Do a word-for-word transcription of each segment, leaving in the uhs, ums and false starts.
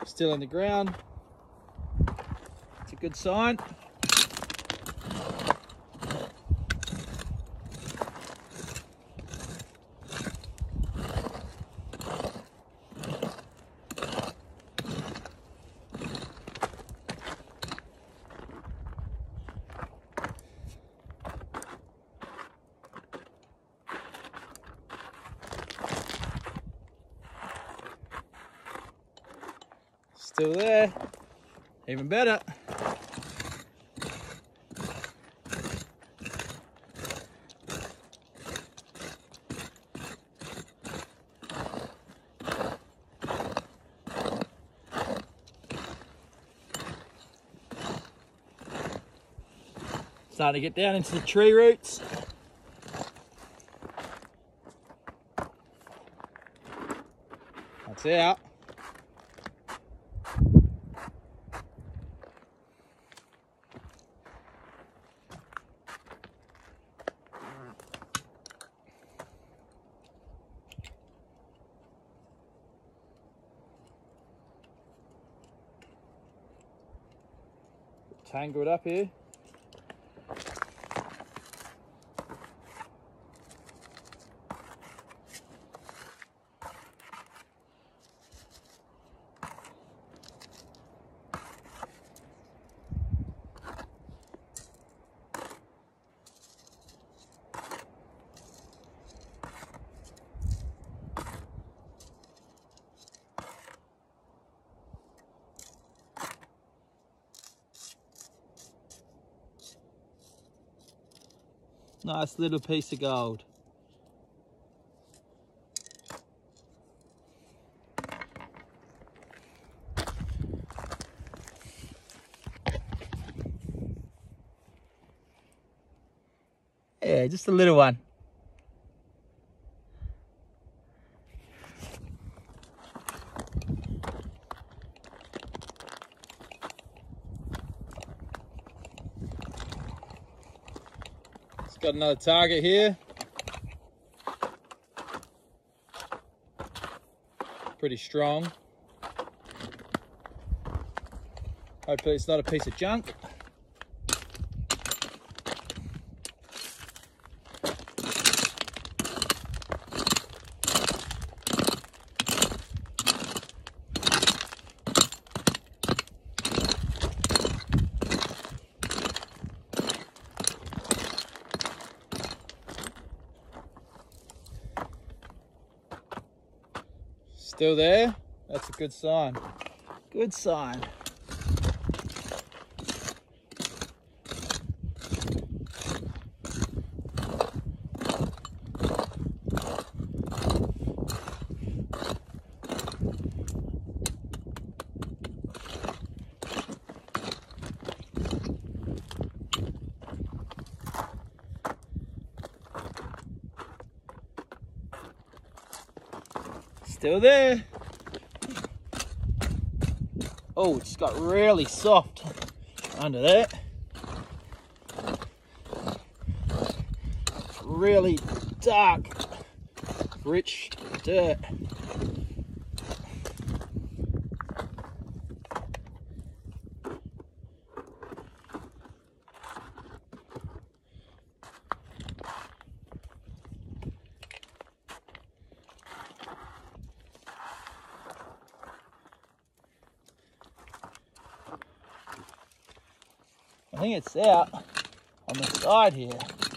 Still in the ground. It's a good sign. Still there, even better. Starting to get down into the tree roots. That's out. Tangled up here. Nice little piece of gold. Yeah, just a little one. Got another target here. Pretty strong. Hopefully it's not a piece of junk. Still there? That's a good sign. Good sign. Still there. Oh, it's got really soft under there. Really dark, rich dirt. I think it's out on the side here.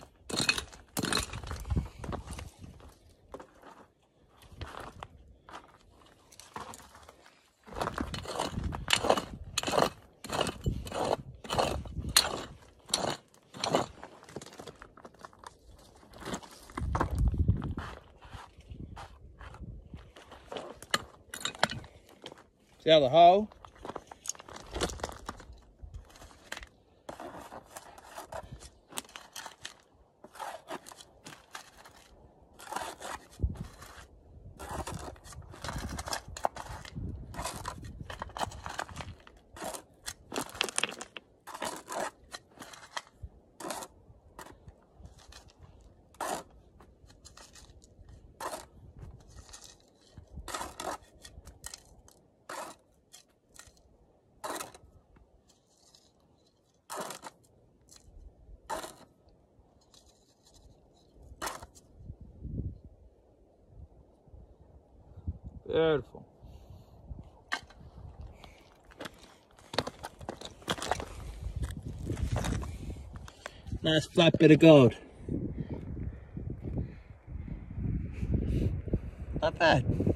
See how the hole? Beautiful. Nice flat bit of gold. Not bad.